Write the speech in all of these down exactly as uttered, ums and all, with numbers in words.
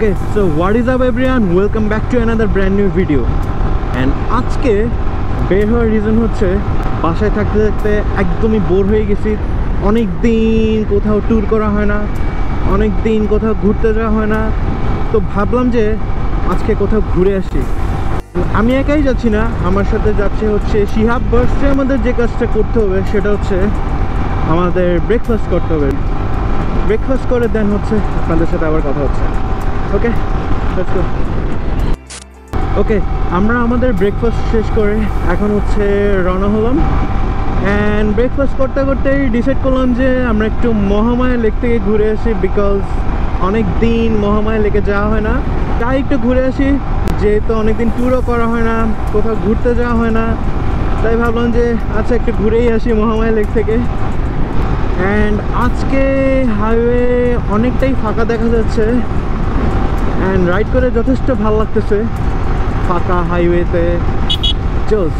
Okay, so what is up everyone? Welcome back to another brand new video. And আজকে বের হওয়ার reason হচ্ছে বাসায় থাকতে থাকতে একদমই বোর হয়ে গেছি। অনেক দিন কোথাও ট্যুর করা হয় না, অনেক দিন কোথাও ঘুরতে যাওয়া হয় না, তো ভাবলাম যে আজকে কোথাও ঘুরে আসি। আমি একাই যাচ্ছি না, আমার সাথে যাচ্ছে হচ্ছে শিহাব। বাসে আমাদের যে কাজটা করতে হবে সেটা হচ্ছে আমাদের ব্রেকফাস্ট করতে হবে। ব্রেকফাস্ট করে দেন হচ্ছে আপনাদের সাথে আবার কথা হচ্ছে। ওকে, লেটস গো। ওকে, আমরা আমাদের ব্রেকফাস্ট শেষ করে এখন হচ্ছে রওনা হলাম। অ্যান্ড ব্রেকফাস্ট করতে করতেই ডিসাইড করলাম যে আমরা একটু মহামায়া লেক থেকে ঘুরে আসি, বিকজ অনেক দিন মহামায়া লেকে যাওয়া হয় না, তাই একটু ঘুরে আসি। যেহেতু অনেকদিন ট্যুরও করা হয় না, কোথাও ঘুরতে যাওয়া হয় না, তাই ভাবলাম যে আচ্ছা একটু ঘুরেই আসি মহামায়া লেক থেকে। অ্যান্ড আজকে হাইওয়ে অনেকটাই ফাঁকা দেখা যাচ্ছে, অ্যান্ড রাইড করে যথেষ্ট ভালো লাগতেছে ফাঁকা হাইওয়েতে। জোস।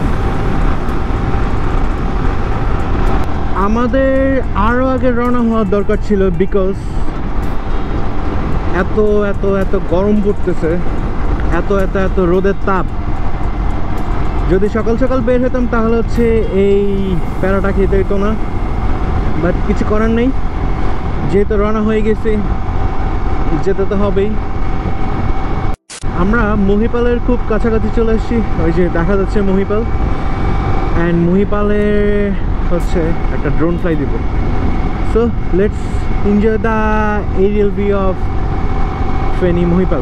আমাদের আরও আগে রওনা হওয়ার দরকার ছিল, বিকজ এত এত এত গরম পড়তেছে, এত এত এত রোদের তাপ। যদি সকাল সকাল বের হতাম তাহলে হচ্ছে এই প্যারাটা খেতে হতো না, বাট কিছু করার নেই, যেহেতু রওনা হয়ে গেছি যেতে তো হবেই। আমরা মহিপালের খুব কাছাকাছি চলে এসেছি, ওই যে দেখা যাচ্ছে মহিপাল। অ্যান্ড মহিপালের হচ্ছে একটা ড্রোন ফ্লাই দিব। So let's enjoy the aerial view of Feni Mahipal.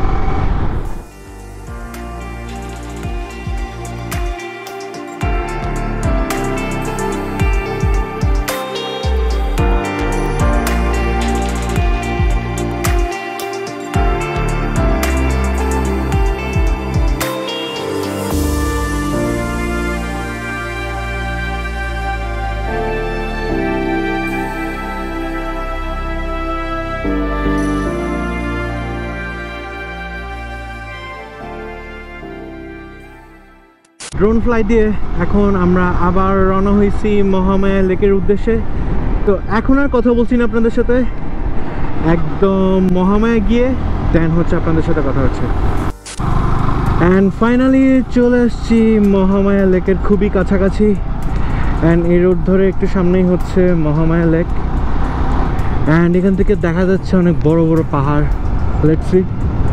Drone fly দিয়ে এখন আমরা আবার রওনা হয়েছি মহামায়া লেকের উদ্দেশ্যে। তো এখন আর কথা বলছি না আপনাদের সাথে, একদম মহামায়া গিয়ে দেন হচ্ছে আপনাদের সাথে কথা হচ্ছে। অ্যান্ড ফাইনালি চলে আসছি মহামায়া লেকের খুবই কাছাকাছি। অ্যান্ড এই রোড ধরে একটু সামনেই হচ্ছে মহামায়া লেক। অ্যান্ড এখান থেকে দেখা যাচ্ছে অনেক বড় বড় পাহাড়। লেটস সি,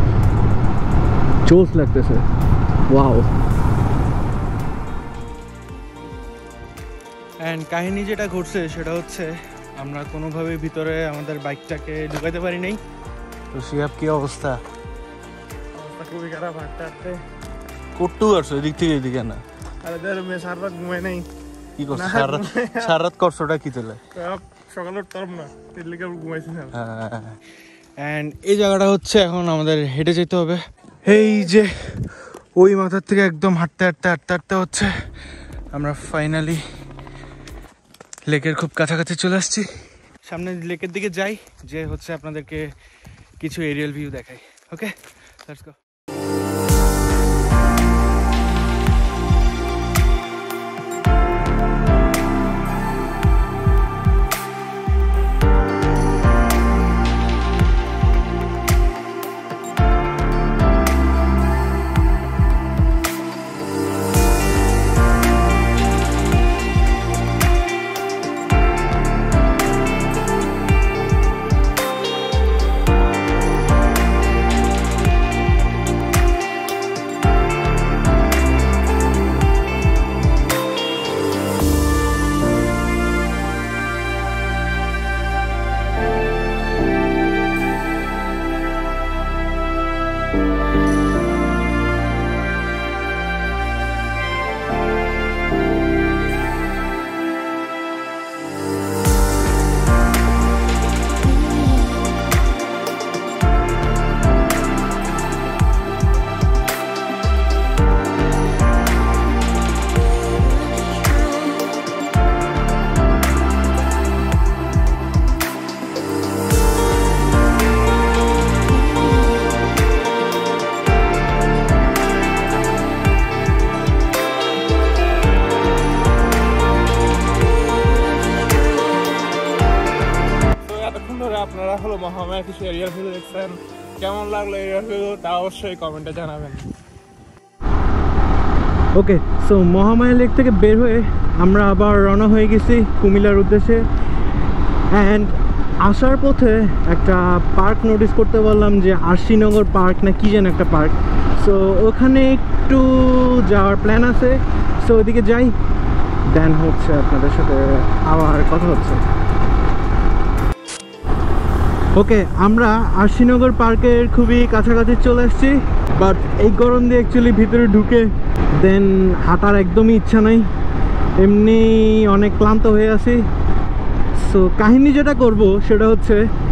জোস লাগতেছে, ওয়াও। অ্যান্ড কাহিনী যেটা ঘটছে সেটা হচ্ছে আমরা কোনোভাবে ভিতরে আমাদের বাইকটাকে ঢুকাইতে পারি নাই। তো শিহাব কি অবস্থা? অবস্থা খুবই খারাপ, হাঁটতে হাঁটতে করতেও পারছো এদিক থেকে এদিকে না? আরে ধর মেয়ে সারা রাত ঘুমাই নাই। কি করছো সারা রাত? সারা রাত করছোটা কি তোলে? সকালে উঠতাম না, এর লিগে ঘুমাইছি না। অ্যান্ড এই জায়গাটা হচ্ছে এখন আমাদের হেঁটে যেতে হবে। এই যে ওই মাথার থেকে একদম হাঁটতে হাঁটতে হাঁটতে হাঁটতে হচ্ছে আমরা ফাইনালি লেকের খুব কাছাকাছি চলে আসছি। সামনে লেকের দিকে যাই, যে হচ্ছে আপনাদেরকে কিছু এরিয়াল ভিউ দেখাই। Okay, let's go. আপনারা হলো মহামায়া কিছু এরিয়াল ভিউ দেখছেন, কেমন লাগলো এই রিভিউ তা অবশ্যই কমেন্টে জানাবেন। ওকে, সো মহামায়া লেক থেকে বের হয়ে আমরা আবার রওনা হয়ে গেছি কুমিল্লার উদ্দেশ্যে। অ্যান্ড আসার পথে একটা পার্ক নোটিস করতে পারলাম, যে আরশিনগর পার্ক না কি যেন একটা পার্ক। সো ওখানে একটু যাওয়ার প্ল্যান আছে, সো ওইদিকে যাই, দেন হচ্ছে আপনাদের সাথে আবার কথা হচ্ছে। ওকে, আমরা আরশিনগর পার্কের খুবই কাছাকাছি চলে আসছি, বাট এই গরম দিয়ে অ্যাকচুয়ালি ভিতরে ঢুকে দেন হাঁটার একদমই ইচ্ছা নাই, এমনি অনেক ক্লান্ত হয়ে আছি। সো কাহিনী যেটা করব সেটা হচ্ছে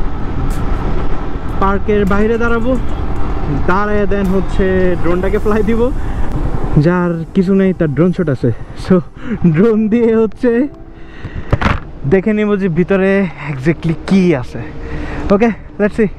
পার্কের বাইরে দাঁড়াবো, দাঁড়ায় দেন হচ্ছে ড্রোনটাকে ফ্লাই দিব। যার কিছু নেই তার ড্রোন শট আছে, সো ড্রোন দিয়ে হচ্ছে দেখে নেব যে ভিতরে এক্স্যাক্টলি কি আছে। Okay, let's see.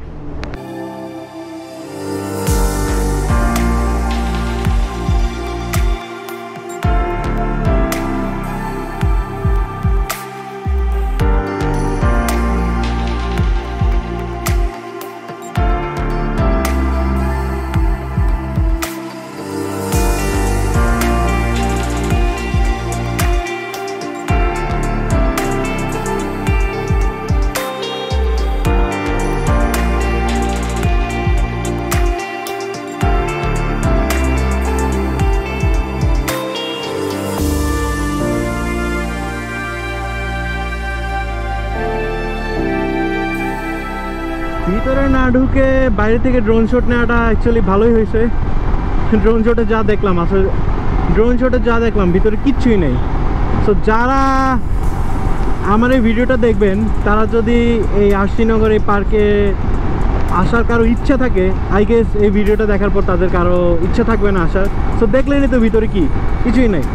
ভিতরে না ঢুকে বাইরে থেকে ড্রোন শট নেওয়াটা অ্যাকচুয়ালি ভালোই হয়েছে। ড্রোন শটে যা দেখলাম, আসলে ড্রোন শটে যা দেখলাম ভিতরে কিচ্ছুই নেই। সো যারা আমার এই ভিডিওটা দেখবেন তারা যদি এই আরশিনগর এই পার্কে আসার কারো ইচ্ছা থাকে, আই গেস এই ভিডিওটা দেখার পর তাদের কারো ইচ্ছা থাকবে না আসার। সো দেখলেনই তো ভিতরে কি, কিছুই নেই।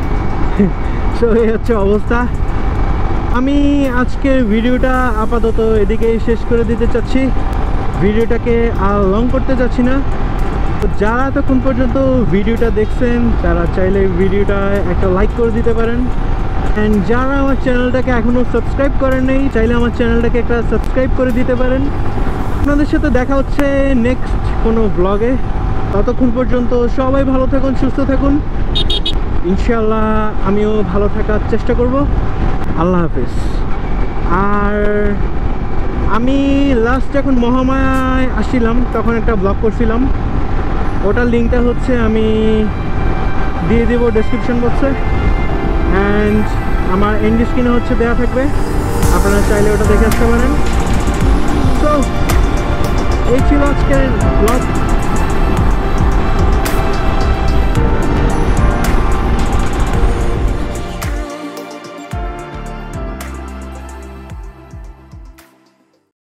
সো এই হচ্ছে অবস্থা। আমি আজকের ভিডিওটা আপাতত এদিকেই শেষ করে দিতে চাচ্ছি, ভিডিওটাকে আর লং করতে চাচ্ছি না। তো যারা এতক্ষণ পর্যন্ত ভিডিওটা দেখছেন তারা চাইলে ভিডিওটা একটা লাইক করে দিতে পারেন, অ্যান্ড যারা আমার চ্যানেলটাকে এখনও সাবস্ক্রাইব করেন নাই চাইলে আমার চ্যানেলটাকে একটা সাবস্ক্রাইব করে দিতে পারেন। আপনাদের সাথে দেখা হচ্ছে নেক্সট কোনো ব্লগে। ততক্ষণ পর্যন্ত সবাই ভালো থাকুন, সুস্থ থাকুন। ইনশাআল্লাহ আমিও ভালো থাকার চেষ্টা করব। আল্লাহ হাফিজ। আর আমি লাস্ট যখন মহামায়ায় আসছিলাম তখন একটা ব্লগ করছিলাম, ওটার লিঙ্কটা হচ্ছে আমি দিয়ে দেবো ডেসক্রিপশন বক্সে, অ্যান্ড আমার এন্ড স্ক্রিনে হচ্ছে দেওয়া থাকবে, আপনারা চাইলে ওটা দেখে আসতে পারেন। তো এই ছিল আজকের ব্লগ।